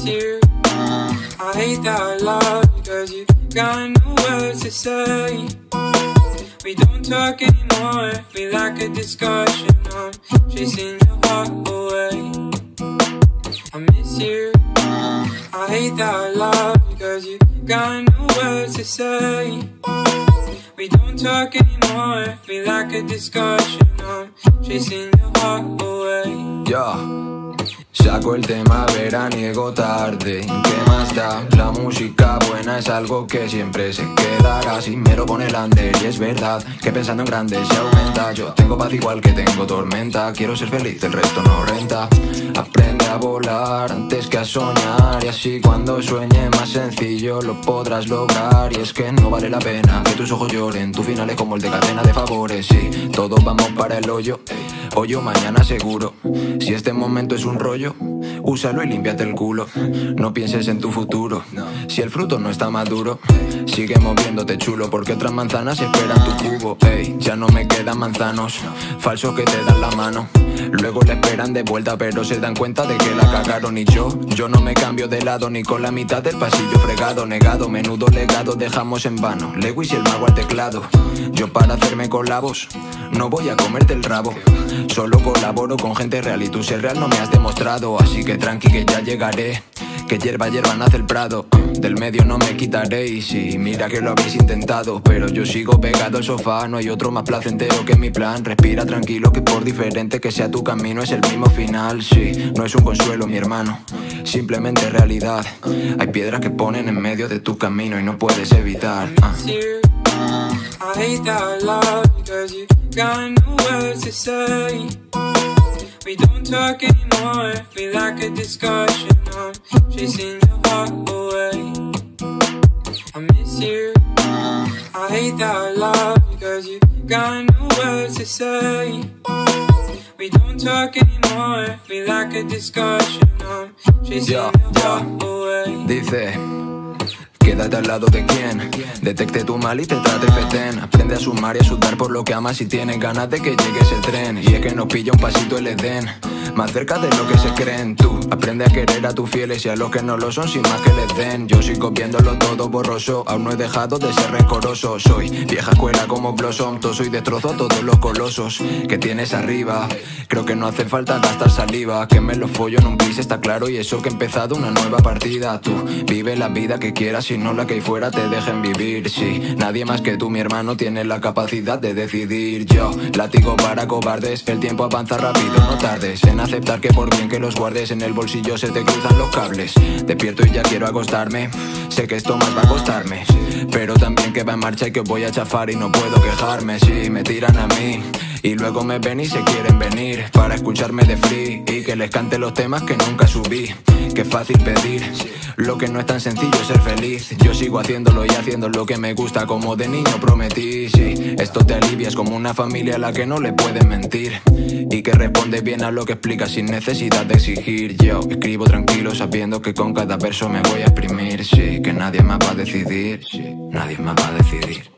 miss you. I hate that I love you, cause you got no words to say. We don't talk anymore, we lack a discussion. I'm chasing your heart away. I miss you. I hate that I love you, cause you got no words to say. We don't talk anymore, we lack a discussion. I'm chasing your heart away. Saco el tema veraniego tarde, ¿qué más da? La música buena es algo que siempre se quedará. Si me lo pone el under y es verdad que pensando en grande se aumenta. Yo tengo paz igual que tengo tormenta. Quiero ser feliz, el resto no renta. Aprende a volar antes que a soñar, y así cuando sueñe más sencillo lo podrás lograr. Y es que no vale la pena que tus ojos lloren. Tu final es como el de cadena de favores. Sí, todos vamos para el hoyo, hoyo mañana seguro. Si este momento es un rollo, úsalo y límpiate el culo. No pienses en tu futuro, si el fruto no está maduro. Sigue moviéndote chulo, porque otras manzanas esperan tu cubo. Ey, ya no me quedan manzanos falsos que te dan la mano. Luego le esperan de vuelta, pero se dan cuenta de que la cagaron. Y yo no me cambio de lado, ni con la mitad del pasillo fregado. Negado, menudo legado dejamos en vano. Lewis y el mago al teclado. Yo para hacerme colabos no voy a comerte el rabo. Solo colaboro con gente real y tú ser real no me has demostrado. Así que tranqui que ya llegaré, que hierba nace el prado. Del medio no me quitaré, y sí, mira que lo habéis intentado, pero yo sigo pegado al sofá. No hay otro más placentero que mi plan. Respira tranquilo, que por diferente que sea tu camino es el mismo final. Sí, no es un consuelo mi hermano, simplemente realidad. Hay piedras que ponen en medio de tu camino y no puedes evitar. I hate that I love you, cause you got no words to say. We don't talk anymore, we lack a discussion. I'm chasing your heart away. I miss you. I hate that I love you, cause you got no words to say. We don't talk anymore, we lack a discussion. I'm chasing your heart away. Dice: quédate al lado de quien detecte tu mal y te trate fetén. Aprende a sumar y a sudar por lo que amas y tienes ganas de que llegue ese tren. Y es que nos pilla un pasito el Edén, más cerca de lo que se creen. Tú aprende a querer a tus fieles y a los que no lo son sin más que les den. Yo sigo viéndolo todo borroso, aún no he dejado de ser rencoroso. Soy vieja escuela como Blossom, soy destrozo a todos los colosos que tienes arriba. Creo que no hace falta gastar saliva, que me lo follo en un pis está claro. Y eso que he empezado una nueva partida. Tú vive la vida que quieras y no la que ahí fuera te dejen vivir. Sí, nadie más que tú mi hermano tiene la capacidad de decidir. Yo látigo para cobardes, el tiempo avanza rápido, no tardes en aceptar que por bien que los guardes en el bolsillo se te cruzan los cables. Despierto y ya quiero acostarme, sé que esto más va a costarme, pero también que va en marcha y que voy a chafar y no puedo quejarme. Si me tiran a mí y luego me ven y se quieren venir para escucharme de free y que les cante los temas que nunca subí. Qué fácil pedir lo que no es tan sencillo, ser feliz. Yo sigo haciéndolo y haciendo lo que me gusta como de niño prometí. Sí, esto te alivia, es como una familia a la que no le puedes mentir y que responde bien a lo que explica sin necesidad de exigir. Yo escribo tranquilo sabiendo que con cada verso me voy a exprimir. Sí, que nadie más va a decidir, sí, nadie más va a decidir.